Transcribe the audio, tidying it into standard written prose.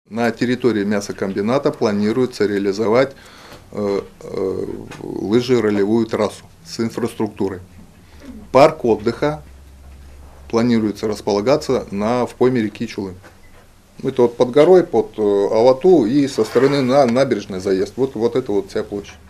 На территории мясокомбината планируется реализовать лыжеролевую трассу с инфраструктурой. Парк отдыха планируется располагаться в пойме реки Чулым. Это вот под горой, под Алату и со стороны на набережной заезд. Вот это вот вся площадь.